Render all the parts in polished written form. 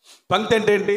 పంక్తి అంటే ఏంటి?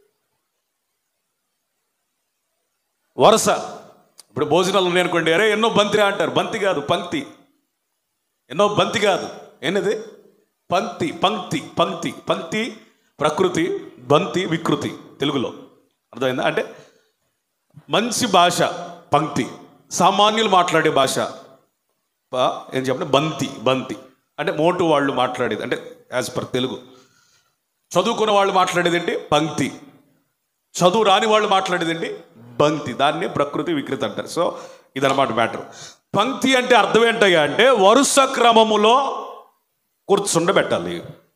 వరుస. ఇప్పుడు భోజనాలు ఉన్నాయనుకోండి, అరే ఎన్నో బంతి అంటారు. బంతి కాదు, పంక్తి. ఎన్నో బంతి కాదు, ఏంటిది? పంక్తి. పంక్తి పంక్తి పంక్తి ప్రకృతి, బంతి వికృతి. తెలుగులో అర్థమైందా? అంటే మంచి భాష పంక్తి, సామాన్యులు మాట్లాడే భాష ఏం చెప్పండి, బంతి. బంతి అంటే మోటు వాళ్ళు మాట్లాడేది, అంటే యాజ్ పర్ తెలుగు. చదువుకున్న వాళ్ళు మాట్లాడేది ఏంటి? పంక్తి. చదువు రాని వాళ్ళు మాట్లాడేది ఏంటి? బంతి. దాన్ని ప్రకృతి వికృతి అంటారు. సో ఇదన్నమాట మ్యాటర్. పంక్తి అంటే అర్థం ఏంటయ్యా అంటే వరుస క్రమములో కూర్చుండబెట్టాలి.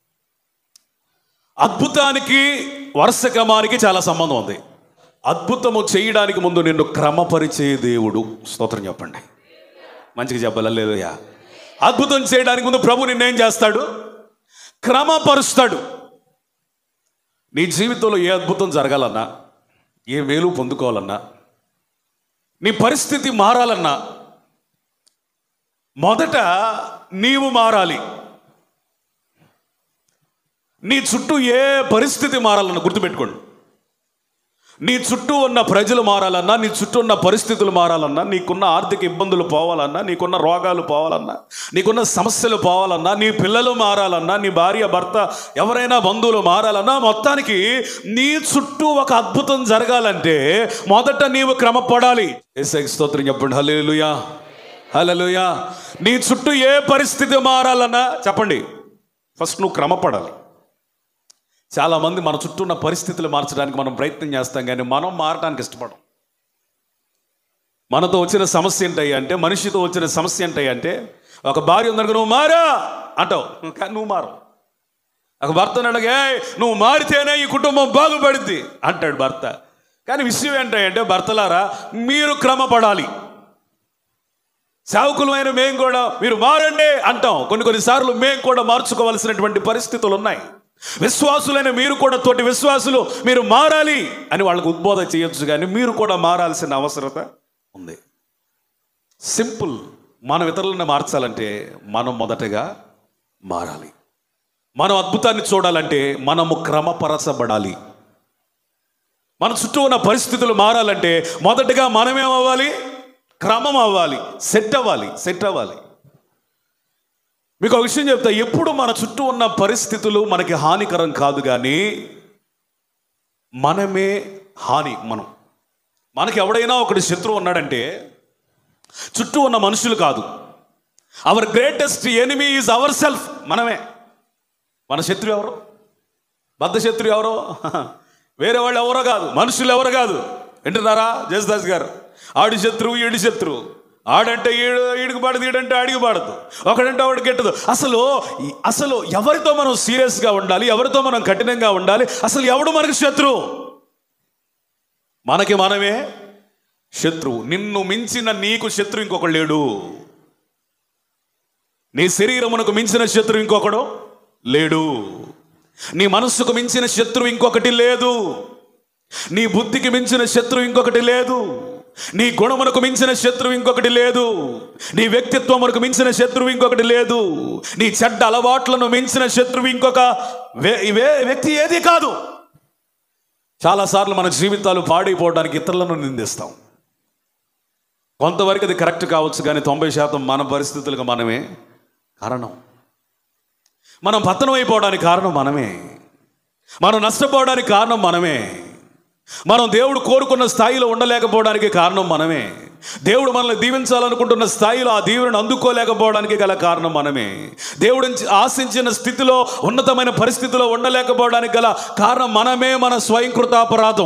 అద్భుతానికి వరుస క్రమానికి చాలా సంబంధం ఉంది. అద్భుతము చేయడానికి ముందు నిన్ను క్రమపరిచే దేవుడు. స్తోత్రం చెప్పండి, మంచిగా చెప్పాలి. హల్లెలూయా. అద్భుతం చేయడానికి ముందు ప్రభు నిన్నేం చేస్తాడు? క్రమపరుస్తాడు. నీ జీవితంలో ఏ అద్భుతం జరగాలన్నా, ఏ మేలు పొందుకోవాలన్నా, నీ పరిస్థితి మారాలన్నా మొదట నీవు మారాలి. నీ చుట్టూ ఏ పరిస్థితి మారాలన్నా గుర్తుపెట్టుకోండి. నీ చుట్టూ ఉన్న ప్రజలు మారాలన్నా, నీ చుట్టూ ఉన్న పరిస్థితులు మారాలన్నా, నీకున్న ఆర్థిక ఇబ్బందులు పోవాలన్నా, నీకున్న రోగాలు పోవాలన్నా, నీకున్న సమస్యలు పోవాలన్నా, నీ పిల్లలు మారాలన్నా, నీ భార్య భర్త ఎవరైనా బంధువులు మారాలన్నా, మొత్తానికి నీ చుట్టూ ఒక అద్భుతం జరగాలంటే మొదట నీవు క్రమపడాలి. యేసయ్యకి స్తోత్రం చెప్పండి. హల్లెలూయా, హల్లెలూయా. నీ చుట్టూ ఏ పరిస్థితి మారాలన్నా చెప్పండి, ఫస్ట్ నువ్వు క్రమపడాలి. చాలామంది మన చుట్టూ ఉన్న పరిస్థితులు మార్చడానికి మనం ప్రయత్నం చేస్తాం, కానీ మనం మారడానికి ఇష్టపడం. మనతో వచ్చిన సమస్య ఏంటయ్యా అంటే, మనిషితో వచ్చిన సమస్య ఏంటయ్యా అంటే, ఒక భార్య ఉందనుకో నువ్వు మారా అంటావు, కానీ నువ్వు మారవు. ఒక భర్తను అడిగే నువ్వు మారితేనే ఈ కుటుంబం బాగుపడుద్ది అంటాడు భర్త. కానీ విషయం ఏంటంటే భర్తలారా, మీరు క్రమపడాలి. సేవకులమైన మేము కూడా మీరు మారండి అంటాం. కొన్నిసార్లు మేము కూడా మార్చుకోవాల్సినటువంటి పరిస్థితులు ఉన్నాయి. విశ్వాసులైన మీరు కూడా తోటి విశ్వాసులు మీరు మారాలి అని వాళ్ళకు ఉద్బోధ చేయొచ్చు, కానీ మీరు కూడా మారాల్సిన అవసరత ఉంది. సింపుల్. మనం ఇతరులను మార్చాలంటే మనం మొదటగా మారాలి. మనం అద్భుతాన్ని చూడాలంటే మనము క్రమపరచబడాలి. మన చుట్టూ ఉన్న పరిస్థితులు మారాలంటే మొదటగా మనమేమవ్వాలి? క్రమం అవ్వాలి, సెట్ అవ్వాలి. మీకు ఒక విషయం చెప్తా, ఎప్పుడు మన చుట్టూ ఉన్న పరిస్థితులు మనకి హానికరం కాదు, కానీ మనమే హాని. మనకి ఎవడైనా ఒకటి శత్రువు ఉన్నాడంటే చుట్టూ ఉన్న మనుషులు కాదు. Our greatest enemy is our self. మనమే. మన శత్రువు ఎవరు? బద్ధ శత్రువు ఎవరో? వేరే వాళ్ళు ఎవరో కాదు, మనుషులు ఎవరో కాదు. వింటున్నారా జయదాస్ గారు? ఆడి శత్రువు ఈడి శత్రువు. ఆడంటే ఈడికి పడదు, ఈడంటే ఆడికి పడదు, ఒకడంటే ఆవిడ గిట్టదు. అసలు ఎవరితో మనం సీరియస్గా ఉండాలి, ఎవరితో మనం కఠినంగా ఉండాలి? అసలు ఎవడు మనకి శత్రువు? మనకి మనమే శత్రువు. నిన్ను మించిన నీకు శత్రువు ఇంకొకడు లేడు. నీ శరీరమునకు మించిన శత్రువు ఇంకొకడు లేడు. నీ మనస్సుకు మించిన శత్రువు ఇంకొకటి లేదు. నీ బుద్ధికి మించిన శత్రువు ఇంకొకటి లేదు. నీ గుణమునకు మించిన శత్రువు ఇంకొకటి లేదు. నీ వ్యక్తిత్వమునకు మించిన శత్రువు ఇంకొకటి లేదు. నీ చెడ్డ అలవాట్లను మించిన శత్రువు ఇంకొక వ్యక్తి ఏది కాదు. చాలాసార్లు మన జీవితాలు పాడైపోవడానికి ఇతరులను నిందిస్తాం. కొంతవరకు అది కరెక్ట్ కావచ్చు, కానీ 90% మన పరిస్థితులకు మనమే కారణం. మనం పతనం అయిపోవడానికి కారణం మనమే. మనం నష్టపోవడానికి కారణం మనమే. మనం దేవుడు కోరుకున్న స్థాయిలో ఉండలేకపోవడానికి కారణం మనమే. దేవుడు మనల్ని దీవించాలనుకుంటున్న స్థాయిలో ఆ దీవెనను అందుకోలేకపోవడానికి గల కారణం మనమే. దేవుడు ఆశించిన స్థితిలో, ఉన్నతమైన పరిస్థితిలో ఉండలేకపోవడానికి గల కారణం మనమే. మన స్వయంకృతాపరాధం.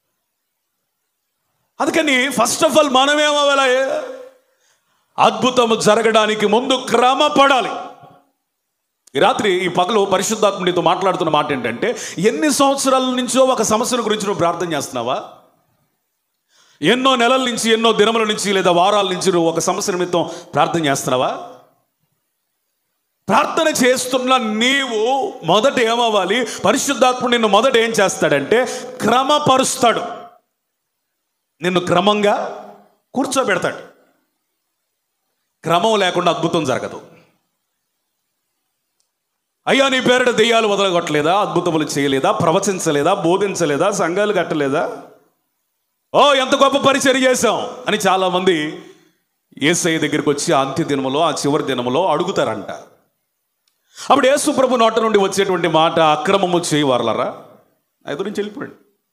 అందుకని ఫస్ట్ ఆఫ్ ఆల్ మనమేమవ్వాలి? అద్భుతము జరగడానికి ముందు క్రమపడాలి. ఈ రాత్రి ఈ పగలు పరిశుద్ధాత్ముడితో మాట్లాడుతున్న మాట ఏంటంటే, ఎన్ని సంవత్సరాల నుంచో ఒక సమస్యను గురించి నువ్వు ప్రార్థన చేస్తున్నావా? ఎన్నో నెలల నుంచి, ఎన్నో దినముల నుంచి, లేదా వారాల నుంచి నువ్వు ఒక సమస్య నిమిత్తం ప్రార్థన చేస్తున్నావా? ప్రార్థన చేస్తున్న నీవు మొదట ఏమవ్వాలి? పరిశుద్ధాత్ముడు నిన్ను మొదట ఏం చేస్తాడంటే క్రమపరుస్తాడు. నిన్ను క్రమంగా కూర్చోబెడతాడు. క్రమం లేకుండా అద్భుతం జరగదు. అయ్యా నీ పేరిట దెయ్యాలు వదలగొట్టలేదా, అద్భుతములు చేయలేదా, ప్రవచించలేదా, బోధించలేదా, సంఘాలు కట్టలేదా? ఓ ఎంత గొప్ప పరిచర్య చేశాం అని చాలామంది యేసయ్య దగ్గరికి వచ్చి ఆ అంత్య దినములో, ఆ చివరి దినములో అడుగుతారంట. అప్పుడు యేసు ప్రభు నోట నుండి వచ్చేటువంటి మాట, అక్రమము చేయవారలరా, నా ఎదురు నుంచి వెళ్ళిపోండి.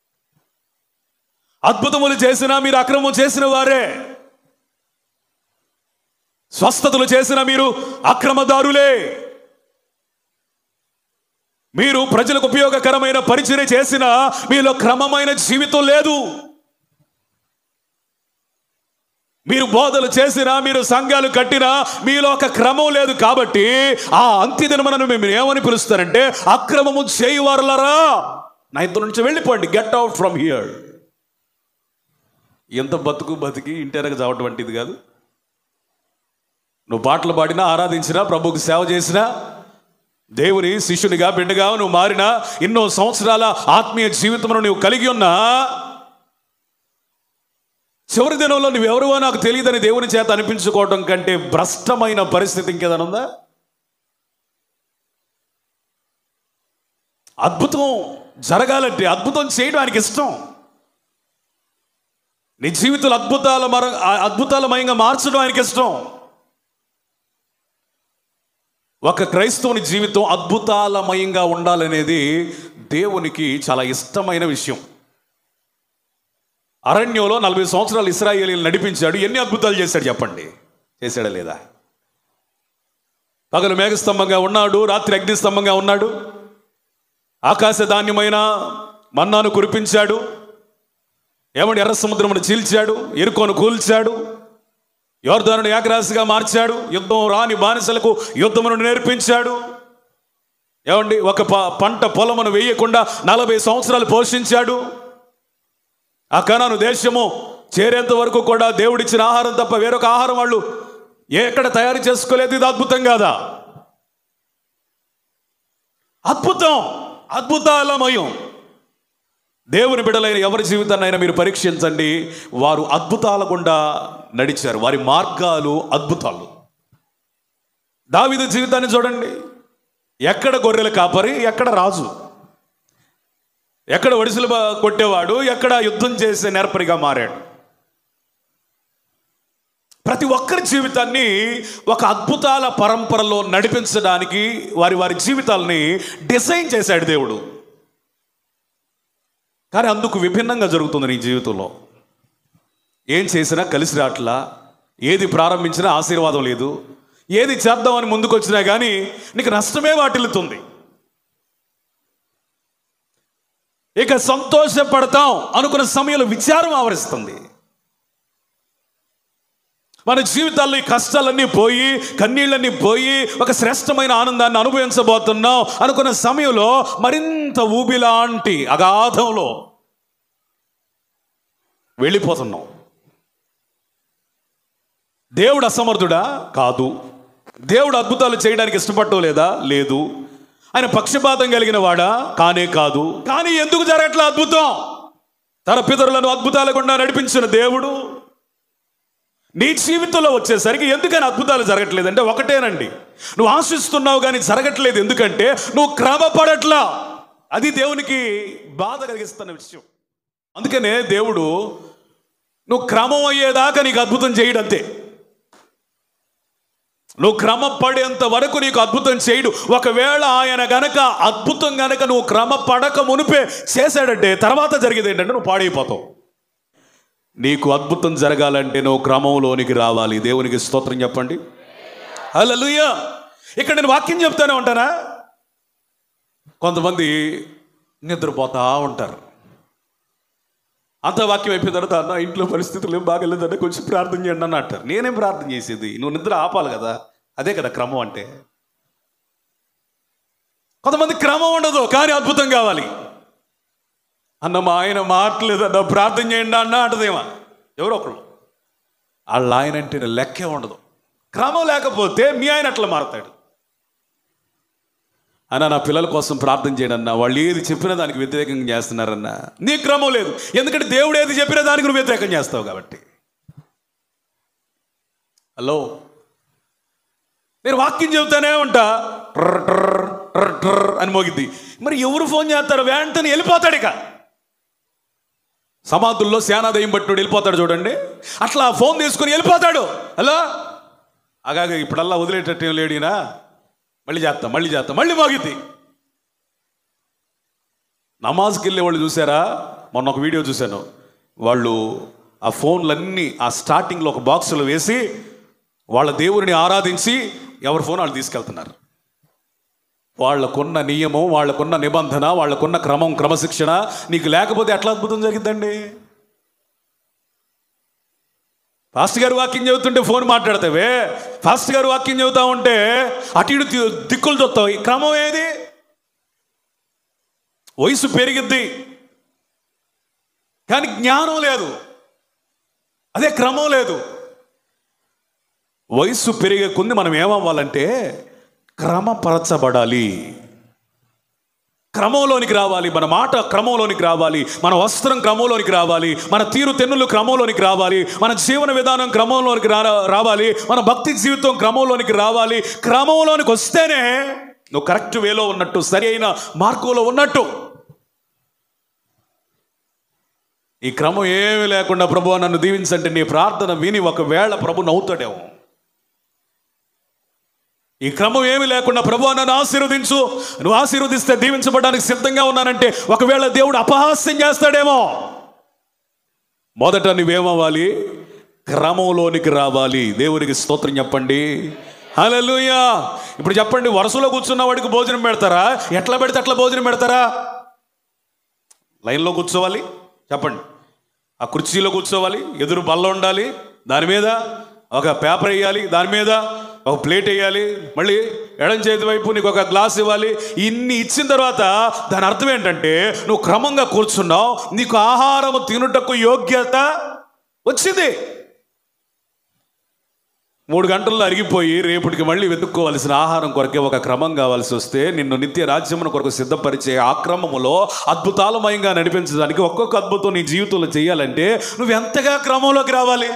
అద్భుతములు చేసినా మీరు అక్రమం చేసిన వారే, స్వస్థతలు చేసిన మీరు అక్రమదారులే. మీరు ప్రజలకు ఉపయోగకరమైన పరిచర్య చేసినా మీలో క్రమమైన జీవితం లేదు. మీరు బోధలు చేసినా, మీరు సంఘాలు కట్టినా మీలో ఒక క్రమం లేదు. కాబట్టి ఆ అంత్యదినమున మేము ఏమని పిలుస్తారంటే, అక్రమము చేయవారులరా, నా ఇద్దరు నుంచి వెళ్ళిపోండి, గెట్ అవుట్ ఫ్రమ్ హియర్. ఎంత బతికి ఇంటెనక చావటం వంటిది కాదు. నువ్వు పాటలు పాడినా, ఆరాధించినా, ప్రభువుకి సేవ చేసినా, దేవుని శిష్యునిగా బిడ్డగా నువ్వు మారినా, ఎన్నో సంవత్సరాల ఆత్మీయ జీవితంలో నువ్వు కలిగి ఉన్నా, చివరి దినంలో నువ్వెవరో నాకు తెలియదని దేవుని చేత అనిపించుకోవటం కంటే భ్రష్టమైన పరిస్థితి ఇంకేదైనా ఉందా? అద్భుతం జరగాలంటే, అద్భుతం చేయడానికి ఇష్టం, నీ జీవితంలో అద్భుతాలమయంగా మార్చడం ఆయనకి ఇష్టం. ఒక క్రైస్తవుని జీవితం అద్భుతాలమయంగా ఉండాలనేది దేవునికి చాలా ఇష్టమైన విషయం. అరణ్యంలో 40 సంవత్సరాలు ఇశ్రాయేలీయులు నడిపించాడు. ఎన్ని అద్భుతాలు చేశాడు చెప్పండి? చేశాడా లేదా? పగలు మేఘస్తంభంగా ఉన్నాడు, రాత్రి అగ్నిస్తంభంగా ఉన్నాడు, ఆకాశ ధాన్యమైన మన్నాను కురిపించాడు, ఏమంటే ఎర్ర సముద్రమును చీల్చాడు, ఎరుకోను కూల్చాడు, యోర్దానును ఏకరాశిగా మార్చాడు, యుద్ధం రాని బానిసలకు యుద్ధమును నేర్పించాడు. ఏమండి ఒక పంట పొలమును వేయకుండా 40 సంవత్సరాలు పోషించాడు. ఆ కనాను దేశము చేరేంత వరకు కూడా దేవుడిచ్చిన ఆహారం తప్ప వేరొక ఆహారం వాళ్ళు ఎక్కడ తయారు చేసుకోలేదు. ఇది అద్భుతం కాదా? అద్భుతం, అద్భుతాలమయం. దేవుని బిడ్డలైన ఎవరి జీవితాన్నైనా మీరు పరీక్షించండి, వారు అద్భుతాల గుండా నడిచారు, వారి మార్గాలు అద్భుతాలు. దావీదు జీవితాన్ని చూడండి, ఎక్కడ గొర్రెల కాపరి, ఎక్కడ రాజు, ఎక్కడ ఒడిసెలు కొట్టేవాడు, ఎక్కడ యుద్ధం చేసే నేర్పరిగా మారాడు. ప్రతి ఒక్కరి జీవితాన్ని ఒక అద్భుతాల పరంపరలో నడిపించడానికి వారి జీవితాలని డిజైన్ చేశాడు దేవుడు. కానీ అందుకు విభిన్నంగా జరుగుతుంది నీ జీవితంలో. ఏం చేసినా కలిసి రాట్లా, ఏది ప్రారంభించినా ఆశీర్వాదం లేదు, ఏది చేద్దామని ముందుకు వచ్చినా కానీ నీకు నష్టమే వాటిల్లుతుంది. ఇక సంతోషపడతాం అనుకున్న సమయంలో విచారం ఆవరిస్తుంది. మన జీవితాల్లో ఈ కష్టాలన్నీ పోయి, కన్నీళ్ళన్నీ పోయి, ఒక శ్రేష్టమైన ఆనందాన్ని అనుభవించబోతున్నాం అనుకున్న సమయంలో మరింత ఊబిలాంటి అగాధంలో వెళ్ళిపోతున్నాం. దేవుడు అసమర్థుడా? కాదు. దేవుడు అద్భుతాలు చేయడానికి ఇష్టపడటం లేదా? లేదు. ఆయన పక్షపాతం కలిగిన వాడా? కానే కాదు. కానీ ఎందుకు జరగట్లే అద్భుతం? తన పితరులను అద్భుతాల గుండా నడిపించిన దేవుడు నీ జీవితంలో వచ్చేసరికి ఎందుకని అద్భుతాలు జరగట్లేదంటే ఒకటేనండి, నువ్వు ఆశిస్తున్నావు కానీ జరగట్లేదు. ఎందుకంటే నువ్వు క్రమపడట్లా. అది దేవునికి బాధ కలిగిస్తున్న విషయం. అందుకనే దేవుడు నువ్వు క్రమం అయ్యేదాకా నీకు అద్భుతం చేయడంతే. నువ్వు క్రమపడేంత వరకు నీకు అద్భుతం చేయడు. ఒకవేళ ఆయన గనక అద్భుతం గనక నువ్వు క్రమపడక మునిపే చేశాడంటే తర్వాత జరిగేది ఏంటంటే నువ్వు పాడైపోతావు. నీకు అద్భుతం జరగాలంటే నువ్వు క్రమంలోనికి రావాలి. దేవునికి స్తోత్రం చెప్పండి. హల్లెలూయా. ఇక్కడ నేను వాక్యం చెప్తానే ఉంటానా? కొంతమంది నిద్రపోతా ఉంటారు. అంత వాక్యం అయిపోయిన తర్వాత నా ఇంట్లో పరిస్థితులు ఏం బాగలేదంటే కొంచెం ప్రార్థన చేయండి అని అంటారు. నేనేం ప్రార్థన చేసేది? నువ్వు నిద్ర ఆపాలి కదా, అదే కదా క్రమం అంటే. కొంతమంది క్రమం ఉండదు కానీ అద్భుతం కావాలి. అన్న మా ఆయన మాట్లేదన్న ప్రార్థన చేయండి అన్న అంటదేమా ఎవరో ఒకరు. వాళ్ళ ఆయన అంటే లెక్కే ఉండదు. క్రమం లేకపోతే మీ ఆయన అట్లా మారతాడు. అన్న నా పిల్లల కోసం ప్రార్థన చేయడం అన్న, వాళ్ళు ఏది చెప్పినా దానికి వ్యతిరేకంగా చేస్తున్నారన్న. నీ క్రమం లేదు, ఎందుకంటే దేవుడు ఏది చెప్పినా దానికి నువ్వు వ్యతిరేకం చేస్తావు కాబట్టి. హలో, నేను వాక్యం చెబుతానే ఉంటా, అని మోగిద్ది. మరి ఎవరు ఫోన్ చేస్తారు? వెంటనే వెళ్ళిపోతాడు. ఇక సమాధుల్లో సేనాదయం పట్టుడు వెళ్ళిపోతాడు చూడండి, అట్లా ఫోన్ తీసుకుని వెళ్ళిపోతాడు. హలో అగాగ ఇప్పుడల్లా వదిలేటట్టు లేడినా, మళ్ళీ చేస్తాం మళ్ళీ మోగిద్ది. నమాజ్కి వెళ్ళే వాళ్ళు చూసారా? మొన్న ఒక వీడియో చూశాను. వాళ్ళు ఆ ఫోన్లన్నీ ఆ స్టార్టింగ్లో ఒక బాక్సులో వేసి వాళ్ళ దేవుడిని ఆరాధించి ఎవరి ఫోన్ వాళ్ళు తీసుకెళ్తున్నారు. వాళ్ళకున్న నియమం, వాళ్ళకున్న నిబంధన, వాళ్ళకున్న క్రమశిక్షణ నీకు లేకపోతే ఎట్లా అద్భుతం జరిగిద్దండి? ఫాస్ట్ గారు వాక్యం చెబుతుంటే ఫోన్ మాట్లాడతావే, ఫాస్ట్ గారు వాక్యం చెబుతా ఉంటే అటు ఇటు దిక్కులు చూస్తావు. ఈ క్రమం ఏది? వయసు పెరిగిద్ది కానీ జ్ఞానం లేదు, అదే క్రమం లేదు. వయసు పెరిగే కొద్ది మనం ఏమవ్వాలంటే క్రమపరచబడాలి, క్రమంలోనికి రావాలి. మన మాట క్రమంలోనికి రావాలి, మన వస్త్రం క్రమంలోనికి రావాలి, మన తీరు తెన్నులు క్రమంలోనికి రావాలి, మన జీవన విధానం క్రమంలోనికి రావాలి, మన భక్తి జీవితం క్రమంలోనికి రావాలి. క్రమంలోనికి వస్తేనే నువ్వు కరెక్ట్ వేలో ఉన్నట్టు, సరి అయిన మార్గంలో ఉన్నట్టు. ఈ క్రమం ఏమీ లేకుండా ప్రభు నన్ను దీవించంటే నీ ప్రార్థన విని ఒకవేళ ప్రభు నవ్వుతాడేమో. ఈ క్రమం ఏమీ లేకుండా ప్రభు నన్ను ఆశీర్వదించు, నువ్వు ఆశీర్వదిస్తే దీవించబడడానికి సిద్ధంగా ఉన్నానంటే ఒకవేళ దేవుడు అపహాస్యం చేస్తాడేమో. మొదట నువ్వేమవ్వాలి? క్రమంలోనికి రావాలి. దేవునికి స్తోత్రం చెప్పండి. హల్లెలూయా. ఇప్పుడు చెప్పండి, వరుసలో కూర్చున్న వాడికి భోజనం పెడతారా? ఎట్లా పెడితే అట్లా భోజనం పెడతారా? లైన్లో కూర్చోవాలి, చెప్పండి, ఆ కుర్చీలో కూర్చోవాలి, ఎదురు బల్ల ఉండాలి, దాని మీద ఒక పేపర్ వేయాలి, దాని మీద ఒక ప్లేట్ వేయాలి, మళ్ళీ ఎడం చేతి వైపు నీకు ఒక గ్లాస్ ఇవ్వాలి. ఇన్ని ఇచ్చిన తర్వాత దాని అర్థం ఏంటంటే నువ్వు క్రమంగా కూర్చున్నావు, నీకు ఆహారం తినుటకు యోగ్యత వచ్చింది. 3 గంటల్లో అరిగిపోయి రేపటికి మళ్ళీ వెతుక్కోవలసిన ఆహారం కొరకే ఒక క్రమం కావాల్సి వస్తే నిన్ను నిత్య రాజ్యమును కొరకు సిద్ధపరిచే ఆ క్రమములో అద్భుతాలమయంగా నడిపించడానికి ఒక్కొక్క అద్భుతం నీ జీవితంలో చేయాలంటే నువ్వు ఎంతగా క్రమంలోకి రావాలి.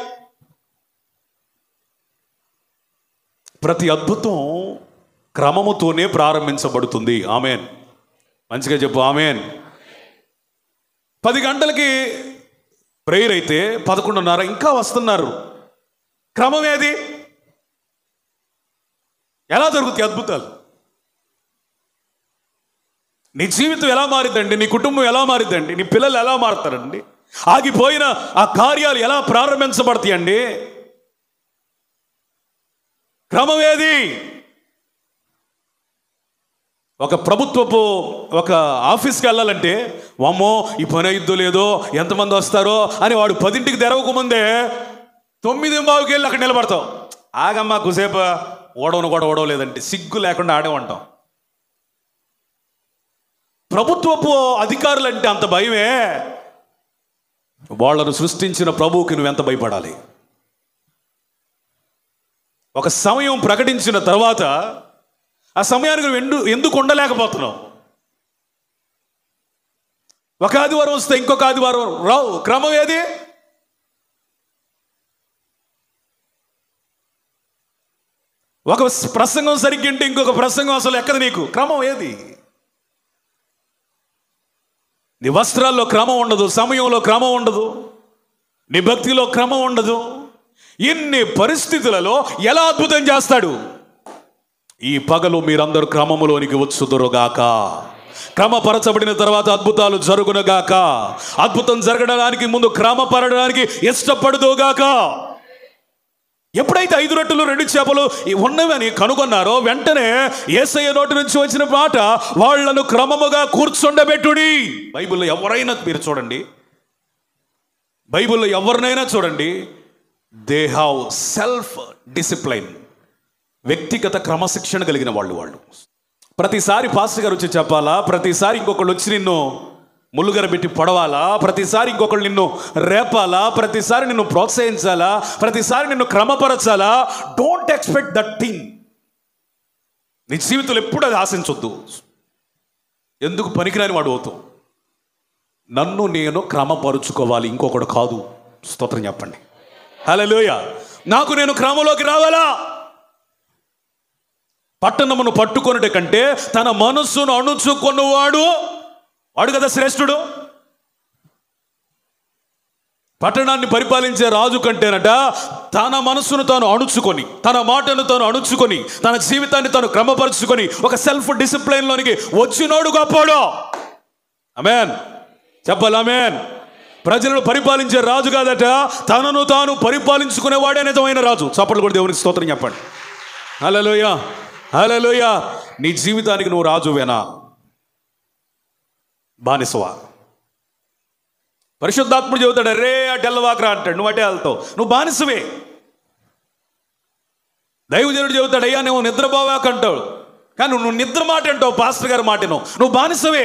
ప్రతి అద్భుతం క్రమముతోనే ప్రారంభించబడుతుంది. ఆమెన్. మంచిగా చెప్పు ఆమెన్. 10 గంటలకి ప్రేయర్ అయితే 11:30 ఇంకా వస్తున్నారు. క్రమం ఏది? ఎలా జరుగుతాయి అద్భుతాలు? నీ జీవితం ఎలా మారిద్దండి? నీ కుటుంబం ఎలా మారిద్దండి? నీ పిల్లలు ఎలా మారుతారండి? ఆగిపోయిన ఆ కార్యాలు ఎలా ప్రారంభించబడతాయండి? క్రమం ఏది? ఒక ప్రభుత్వపు ఒక ఆఫీస్కి వెళ్ళాలంటే వామ్మో ఈ పని అయిద్దో లేదో, ఎంతమంది వస్తారో అని వాడు 10ంటికి తెరవకముందే 9:15కి వెళ్ళి అక్కడ నిలబడతావు. ఆగమ్మా కుసేపు ఓడవలేదంటే సిగ్గు లేకుండా ఆడే ఉంటాం. ప్రభుత్వపు అధికారులంటే అంత భయమే. వాళ్ళను సృష్టించిన ప్రభువుకి నువ్వెంత భయపడాలి? ఒక సమయం ప్రకటించిన తర్వాత ఆ సమయానికి నువ్వు ఎందుకు ఉండలేకపోతున్నావు? ఒక ఆదివారం వస్తే ఇంకొక ఆదివారం రావు. క్రమం ఏది? ఒక ప్రసంగం సరిగ్గింటే ఇంకొక ప్రసంగం అసలు ఎక్కదు నీకు. క్రమం ఏది? నీ వస్త్రాల్లో క్రమం ఉండదు, సమయంలో క్రమం ఉండదు, నీ భక్తిలో క్రమం ఉండదు. ఇన్ని పరిస్థితులలో ఎలా అద్భుతం చేస్తాడు? ఈ పగలు మీరందరూ క్రమములోనికి వచ్చుదురుగాక. క్రమపరచబడిన తర్వాత అద్భుతాలు జరుగునుగాక. అద్భుతం జరగడానికి ముందు క్రమపరచడానికి ఇష్టపడుదుగాక. ఎప్పుడైతే 5 రొట్టెలు 2 చేపలు ఉన్నవని కనుగొన్నారో వెంటనే యేసయ్య నోటి నుంచి వచ్చిన మాట, వాళ్లను క్రమముగా కూర్చుండబెట్టుడి. బైబిల్లో ఎవరైనా మీరు చూడండి, బైబిల్లో ఎవరినైనా చూడండి, దే హ్యావ్ సెల్ఫ్ డిసిప్లైన్, వ్యక్తిగత క్రమశిక్షణ కలిగిన వాళ్ళు. ప్రతిసారి పాస్టర్ గారు వచ్చి చెప్పాలా? ప్రతిసారి ఇంకొకళ్ళు వచ్చి నిన్ను ములుగర పెట్టి పొడవాలా? ప్రతిసారి ఇంకొకళ్ళు నిన్ను రేపాలా? ప్రతిసారి నిన్ను ప్రోత్సహించాలా? ప్రతిసారి నిన్ను క్రమపరచాలా? Don't expect that thing. నీ జీవితంలో ఎప్పుడు అది ఆశించొద్దు. ఎందుకు పనికిరాని వాడు అవుతావు? నన్ను నేను క్రమపరుచుకోవాలి, ఇంకొకడు కాదు. స్తోత్రం చెప్పండి. హల్లెలూయా. నాకు నేను క్రమంలోకి రావాలా? పట్టణమును పట్టుకొనుట కంటే తన మనస్సును అణుచుకొనువాడు వాడు కదా శ్రేష్ఠుడు. పట్టణాన్ని పరిపాలించే రాజు కంటేనట తన మనస్సును తాను అణుచుకొని, తన మాటను తాను అణుచుకొని, తన జీవితాన్ని తాను క్రమపరుచుకొని ఒక సెల్ఫ్ డిసిప్లైన్లోనికి వచ్చినోడు గొప్పోడు. ఆమేన్ చెప్పాలి, ఆమేన్. ప్రజలను పరిపాలించే రాజు కాదట, తనను తాను పరిపాలించుకునేవాడే నిజమైన రాజు. చప్పట్లు కూడా దేవునికి స్తోత్రం చెప్పండి. హల్లెలూయా, హల్లెలూయా. నీ జీవితానికి నువ్వు రాజువేనా, బానిసవా? పరిశుద్ధాత్ముడు చెబుతాడు, అరే అటెల్లవాకరా అంటాడు, నువ్వు అటే వెళ్తావు, నువ్వు బానిసవే. దైవజనుడు చెబుతాడు, అయ్యా నువ్వు నిద్రపోవాక అంటావు, కానీ నువ్వు నిద్ర మాట అంటావు, పాస్టర్ గారి మాటను, నువ్వు బానిసవే.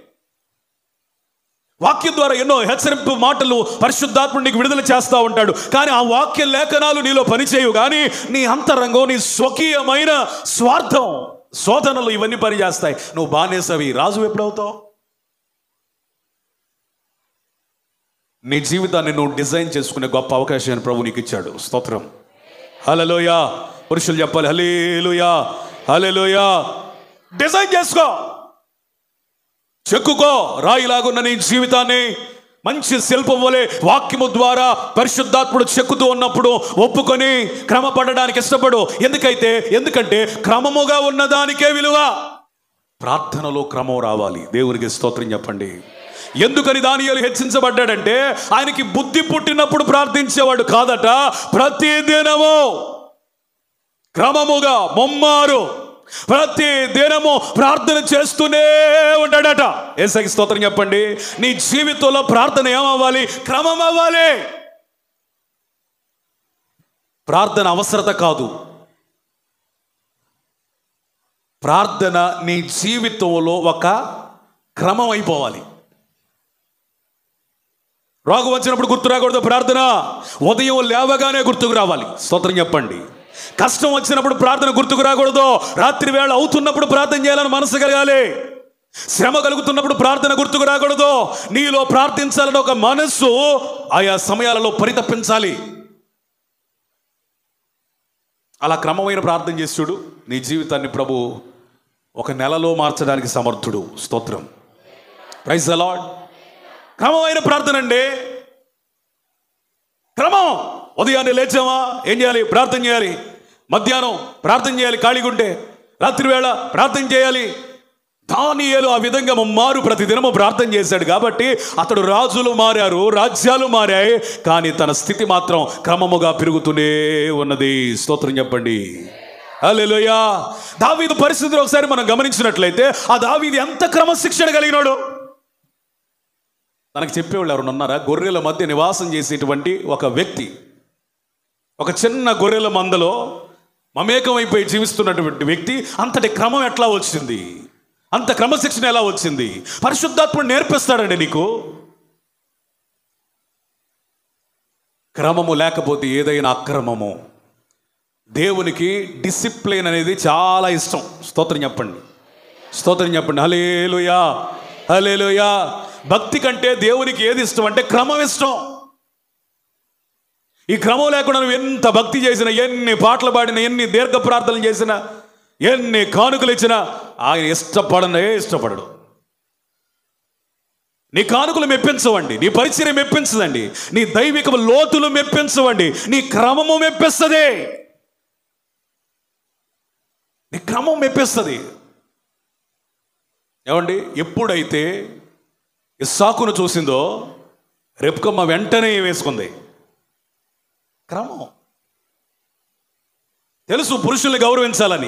వాక్యం ద్వారా ఎన్నో హెచ్చరింపు మాటలు పరిశుద్ధాత్ముడు నీకు విడుదల చేస్తూ ఉంటాడు, కానీ ఆ వాక్య లేఖనాలు నీలో పనిచేయవు. కానీ నీ అంతరంగం, నీ స్వకీయమైన స్వార్థం, శోధనలు ఇవన్నీ పనిచేస్తాయి. నువ్వు బానిసవి. రాజు ఎప్పుడవుతావు? నీ జీవితాన్ని నువ్వు డిజైన్ చేసుకునే గొప్ప అవకాశాన్ని ప్రభు నీకు ఇచ్చాడు. స్తోత్రం, హల్లెలూయా. పురుషులు చెప్పాలి, హల్లెలూయా, హల్లెలూయా. డిజైన్ చేసుకో, చెక్కుకో. రాయిలాగున్న నీ జీవితాన్ని మంచి శిల్పం వలె వాక్యము ద్వారా పరిశుద్ధాత్ముడు చెక్కుతూ ఉన్నప్పుడు ఒప్పుకొని క్రమపడడానికి ఇష్టపడు. ఎందుకంటే క్రమముగా ఉన్నదానికే విలువ. ప్రార్థనలో క్రమం రావాలి. దేవునికి స్తోత్రం చెప్పండి. ఎందుకని దానియేలు హెచ్చించబడ్డాడంటే ఆయనకి బుద్ధి పుట్టినప్పుడు ప్రార్థించేవాడు కాదట, ప్రతి దినము క్రమముగా ముమ్మారు ప్రతి దినము ప్రార్థన చేస్తూనే ఉంటాడట. యేసుకి స్తోత్రం చెప్పండి. నీ జీవితంలో ప్రార్థన ఏమవ్వాలి? క్రమం అవ్వాలి. ప్రార్థన అవసరత కాదు, ప్రార్థన నీ జీవితంలో ఒక క్రమం అయిపోవాలి. రోగం వచ్చినప్పుడు గుర్తు రాకూడదు ప్రార్థన, ఉదయం లేవగానే గుర్తుకు రావాలి. స్తోత్రం చెప్పండి. కష్టం వచ్చినప్పుడు ప్రార్థన గుర్తుకు రాకూడదు, రాత్రి వేళ అవుతున్నప్పుడు ప్రార్థన చేయాలని మనసు కలగాలి. శ్రమ కలుగుతున్నప్పుడు ప్రార్థన గుర్తుకు రాకూడదు. నీలో ప్రార్థించాలని ఒక మనస్సు ఆయా సమయాలలో పరితపించాలి. అలా క్రమమైన ప్రార్థన చేసి చూడు, నీ జీవితాన్ని ప్రభు ఒక నెలలో మార్చడానికి సమర్థుడు. స్తోత్రం, ప్రైజ్ ది లార్డ్. క్రమమైన ప్రార్థన అండి, క్రమం. ఉదయాన్నే లేచామా, ఏం చేయాలి? ప్రార్థన చేయాలి. మధ్యాహ్నం ప్రార్థన చేయాలి ఖాళీగా ఉంటే, రాత్రి వేళ ప్రార్థన చేయాలి. దానియేలు ఆ విధంగా ముమ్మారు ప్రతిదినము ప్రార్థన చేశాడు కాబట్టి అతడు రాజులు మారారు, రాజ్యాలు మారాయి, కానీ తన స్థితి మాత్రం క్రమముగా పెరుగుతూనే ఉన్నది. స్తోత్రం చెప్పండి, హల్లెలూయా. దావీదు పరిస్థితులు ఒకసారి మనం గమనించినట్లయితే ఆ దావీదు ఎంత క్రమశిక్షణ కలిగినాడు. తనకు చెప్పేవాళ్ళు ఎవరు ఉన్నారా? గొర్రెల మధ్య నివాసం చేసేటువంటి ఒక వ్యక్తి, ఒక చిన్న గొర్రెల మందలో మమేకమైపోయి జీవిస్తున్నటువంటి వ్యక్తి, అంతటి క్రమం ఎట్లా వచ్చింది? అంత క్రమశిక్షణ ఎలా వచ్చింది? పరిశుద్ధాత్ముడు నేర్పిస్తాడండి నీకు. క్రమము లేకపోతే ఏదైనా అక్రమము. దేవునికి డిసిప్లిన్ అనేది చాలా ఇష్టం. స్తోత్రం చెప్పండి, స్తోత్రం చెప్పండి, హల్లెలూయా, హల్లెలూయా. భక్తి కంటే దేవునికి ఏది ఇష్టం అంటే క్రమం ఇష్టం. ఈ క్రమం లేకుండా నువ్వు ఎంత భక్తి చేసినా, ఎన్ని పాటలు పాడినా, ఎన్ని దీర్ఘ ప్రార్థనలు చేసినా, ఎన్ని కానుకలు ఇచ్చినా ఆయన ఇష్టపడడు. నీ కానుకలు మెప్పించవండి, నీ పరిచర్య మెప్పించదండి, నీ దైవిక లోతులు మెప్పించవండి, నీ క్రమము మెప్పిస్తుంది. నీ క్రమం మెప్పిస్తుంది. ఏమండి, ఎప్పుడైతే ఇస్సాకును చూసిందో రెబ్కమ్మ వెంటనే వేసుకుంది. క్రమం. తెలుసు పురుషుల్ని గౌరవించాలని.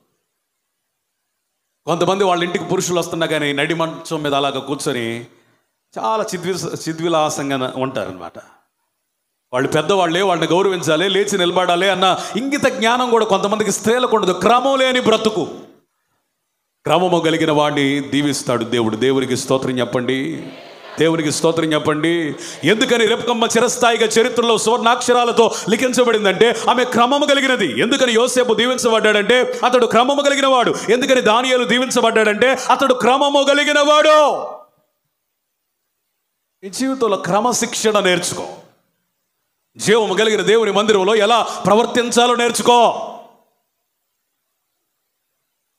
కొంతమంది వాళ్ళ ఇంటికి పురుషులు వస్తున్నా కానీ నడి మంచం మీద అలాగ కూర్చొని చాలా చిద్విలాసంగా ఉంటారనమాట. వాళ్ళు పెద్దవాళ్ళే, వాళ్ళని గౌరవించాలి, లేచి నిలబడాలి అన్న ఇంగిత జ్ఞానం కూడా కొంతమందికి స్త్రీలకు ఉండదు. క్రమం లేని బ్రతుకు. క్రమము కలిగిన వాడిని దీవిస్తాడు దేవుడు. దేవునికి స్తోత్రం చెప్పండి, దేవునికి స్తోత్రం చెప్పండి. ఎందుకని రెబ్కమ్మ చిరస్థాయిగా చరిత్రలో సువర్ణాక్షరాలతో లిఖించబడిందంటే ఆమె క్రమము కలిగినది. ఎందుకని యోసేపు దీవించబడ్డాడంటే అతడు క్రమము కలిగిన వాడు. ఎందుకని దానియేలు దీవించబడ్డాడంటే అతడు క్రమము కలిగిన వాడు. ఈ జీవితంలో క్రమశిక్షణ నేర్చుకో. జీవము కలిగిన దేవుని మందిరంలో ఎలా ప్రవర్తించాలో నేర్చుకో.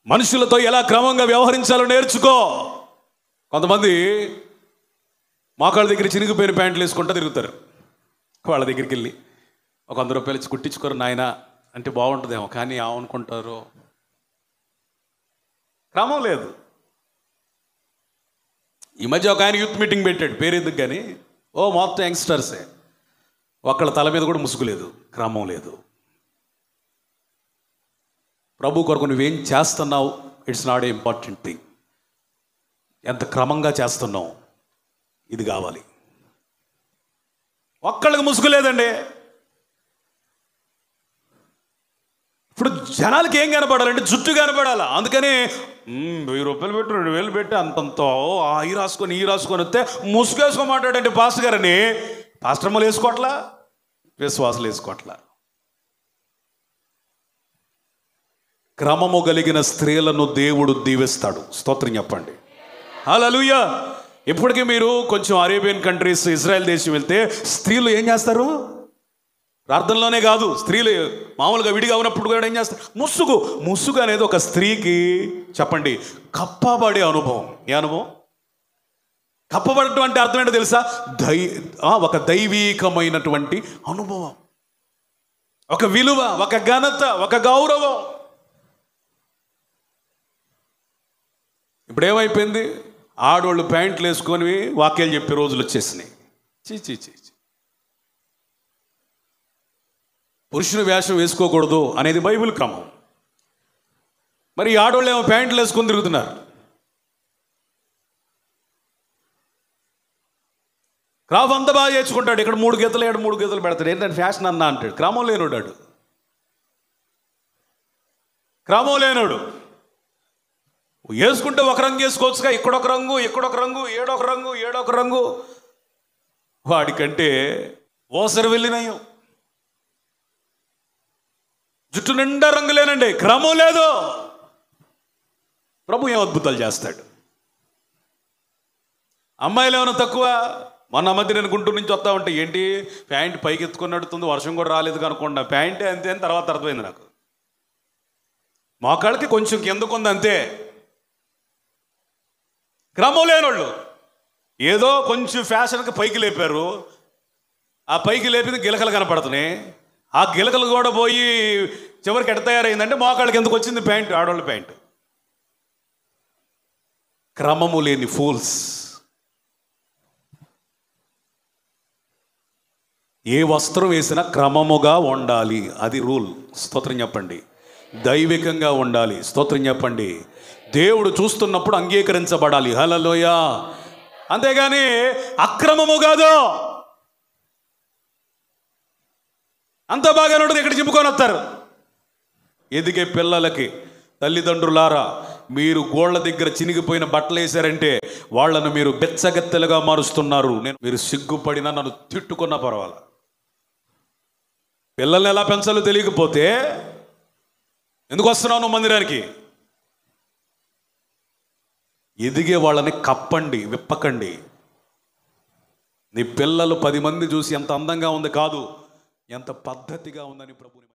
మనుషులతో ఎలా క్రమంగా వ్యవహరించాలో నేర్చుకో. కొంతమంది మోకాళ్ళ దగ్గర చినిగిపోయిన ప్యాంట్లు వేసుకుంటూ తిరుగుతారు. వాళ్ళ దగ్గరికి వెళ్ళి ఒక 100 రూపాయలు ఇచ్చి కుట్టించుకోరు నాయన అంటే బాగుంటుందేమో, కానీ ఏమనుకుంటారు? క్రమం లేదు. ఈ మధ్య ఒక ఆయన యూత్ మీటింగ్ పెట్టాడు, పేరెందుకు కానీ, మొత్తం యంగ్స్టర్సే, ఒకళ్ళ తల మీద కూడా ముసుగు లేదు, క్రమం లేదు. ప్రభు కొరకు నువ్వేం చేస్తున్నావు, it's not a important thing. ఎంత క్రమంగా చేస్తున్నావు, ఇది కావాలి. ఒక్కళ్ళకి ముసుగు లేదండి. ఇప్పుడు జనాలకి ఏం కనపడాలంటే జుట్టు కనపడాలా. అందుకని 1000 రూపాయలు పెట్టి 2000 పెట్టి అంతంతో ఈ రాసుకొని వస్తే ముసుగు వేసుకోమాటాడండి పాస్టర్ గారని. పాస్టర్మలు వేసుకోవట్లా, విశ్వాసాలు వేసుకోవట్లా. క్రమము కలిగిన స్త్రీలను దేవుడు దీవిస్తాడు. స్తోత్రం చెప్పండి. హల్లెలూయా. ఇప్పటికీ మీరు కొంచెం అరేబియన్ కంట్రీస్, ఇజ్రాయెల్ దేశం వెళ్తే స్త్రీలు ఏం చేస్తారు? ప్రార్థనలోనే కాదు, స్త్రీలు మామూలుగా విడిగా ఉన్నప్పుడు కూడా ఏం చేస్తారు? ముసుగు అనేది ఒక స్త్రీకి చెప్పండి కప్పబడే అనుభవం. ఏ అనుభవం? కప్పబడటం అంటే అర్థం ఏంటో తెలుసా? ఒక దైవీకమైనటువంటి అనుభవం, ఒక విలువ, ఒక ఘనత, ఒక గౌరవం. ఇప్పుడు ఏమైపోయింది? ఆడవాళ్ళు ప్యాంట్లు వేసుకొని వాక్యాలు చెప్పే రోజులు వచ్చేసినాయి. చీ. పురుషుని వేషం వేసుకోకూడదు అనేది బైబిల్ క్రమం. మరి ఆడవాళ్ళు ఏమో ప్యాంట్లు వేసుకొని తిరుగుతున్నారు. క్రాఫ్ అంతా బాగా చేసుకుంటాడు. ఇక్కడ 3 గీతలు 3 గీతలు పెడతాడు. ఏంటంటే ఫ్యాషన్ అన్నా అంటాడు. క్రమం లేనోడాడు, క్రమం లేనోడు. వేసుకుంటే ఒక రంగు వేసుకోవచ్చుగా, ఇక్కడొక రంగు, ఇక్కడొక రంగు, ఏడొక రంగు. వాడికంటే ఓసరి వెళ్ళినాయం. జుట్టు నిండా రంగులేనండి, క్రమం లేదు. ప్రభు ఏం అద్భుతాలు చేస్తాడు. అమ్మాయిలు ఏమైనా తక్కువ? మొన్న మధ్య నేను గుంటూరు నుంచి వస్తా ఉంటే, ఏంటి ప్యాంట్ పైకి ఎత్తుకొని నడుతుంది, వర్షం కూడా రాలేదు కనుకోండి, ప్యాంటే అంతే అని తర్వాత అర్థమైంది నాకు. మోకాళ్ళకి కొంచెం కిందకుంది అంతే. క్రమం లేనోళ్ళు ఏదో కొంచెం ఫ్యాషన్కి పైకి లేపారు. ఆ పైకి లేపింది గిలకలు కనపడుతున్నాయి. ఆ గిలకలు కూడా పోయి చివరికి ఎట్ట తయారైందంటే మోకాళ్ళకి ఎందుకు వచ్చింది ప్యాంటు, ఆడవాళ్ళ ప్యాంటు. క్రమము లేని ఫూల్స్. ఏ వస్త్రం వేసినా క్రమముగా ఉండాలి, అది రూల్. స్తోత్రం చెప్పండి. దైవికంగా ఉండాలి. స్తోత్రం చెప్పండి. దేవుడు చూస్తున్నప్పుడు అంగీకరించబడాలి. హల్లెలూయా. అంతేగాని అక్రమము కాదు. అంత బాగా నోడు ఇక్కడ చింపుకొని వస్తారు. ఎదిగే పిల్లలకి తల్లిదండ్రులారా, మీరు గోళ్ల దగ్గర చినిగిపోయిన బట్టలు వేశారంటే వాళ్ళను మీరు బెచ్చగత్తెలుగా మారుస్తున్నారు. మీరు సిగ్గుపడినా, నన్ను తిట్టుకున్నా పర్వాలా. పిల్లల్ని ఎలా పెంచాలో తెలియకపోతే ఎందుకు వస్తున్నావు నువ్వు మందిరానికి? ఎదిగే వాళ్ళని కప్పండి, విప్పకండి. నీ పిల్లలు 10 మంది చూసి ఎంత అందంగా ఉంది కాదు, ఎంత పద్ధతిగా ఉందని ప్రభుని